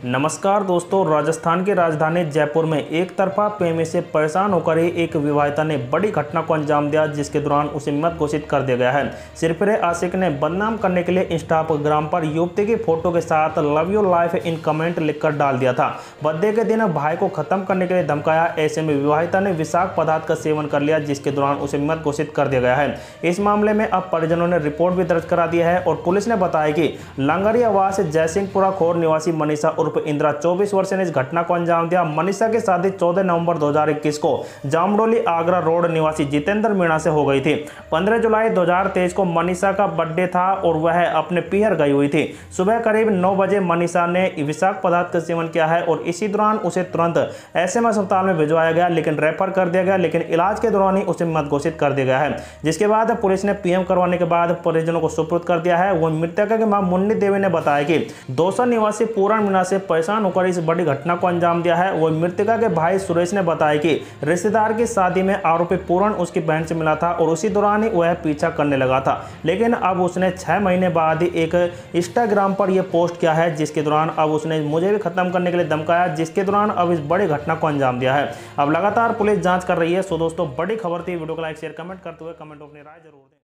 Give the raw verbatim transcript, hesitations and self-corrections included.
नमस्कार दोस्तों, राजस्थान की राजधानी जयपुर में एक तरफा प्रेमी से परेशान होकर ही एक विवाहिता ने बड़ी घटना को अंजाम दिया, जिसके दौरान उसे मृत घोषित कर दिया गया है। सिरफिरे आशिक ने बदनाम करने के लिए इंस्टाग्राम पर युवती की फोटो के साथ love you life in comment लिखकर डाल दिया था। बर्थडे के दिन भाई को खत्म करने के लिए धमकाया। ऐसे में विवाहिता ने विषाक्त पदार्थ का सेवन कर लिया, जिसके दौरान उसे मृत घोषित कर दिया गया है। इस मामले में अब परिजनों ने रिपोर्ट भी दर्ज करा दिया है और पुलिस ने बताया कि लांगरी आवास जयसिंहपुरा खोर निवासी मनीषा उर्फ इंदिरा चौबीस वर्ष ने इस घटना को अंजाम दिया। मनीषा की शादी चौदह नवंबर दो हज़ार इक्कीस को जामडोली आगरा रोड निवासी जितेंद्र मीणा से हो गई थी। पंद्रह जुलाई दो हज़ार तेईस को मनीषा का बर्थडे था और वह अपने पीहर गई हुई थी। सुबह करीब नौ बजे मनीषा ने विषाक्त पदार्थ का सेवन किया है और इसी दौरान उसे तुरंत एसएम अस्पताल में भिजवाया गया, लेकिन रेफर कर दिया गया, लेकिन इलाज के दौरान ही उसे मृत घोषित कर दिया गया है। जिसके बाद पुलिस ने पीएम करवाने के बाद परिजनों को सुपुर्द कर दिया है। वह मृतका की मां मुन्नी देवी ने बताया कि दौसा निवासी पूरण मीणा से परेशान होकर इस बड़ी घटना को अंजाम दिया है। वह मृतका के भाई सुरेश ने बताया कि रिश्तेदार की शादी में आरोपी पूरण उसकी बहन से मिला था और उसी दौरान ही वह पीछा करने लगा था, लेकिन अब उसने छह महीने बाद ही एक इंस्टाग्राम पर यह पोस्ट किया है, जिसके दौरान अब उसने मुझे भी खत्म करने के लिए धमकाया, जिसके दौरान अब इस बड़ी घटना को अंजाम दिया है। अब लगातार पुलिस जांच कर रही है। सो दोस्तों, बड़ी खबर थी। वीडियो को लाइक शेयर कमेंट करते हुए कमेंट अपनी राय जरूर दें।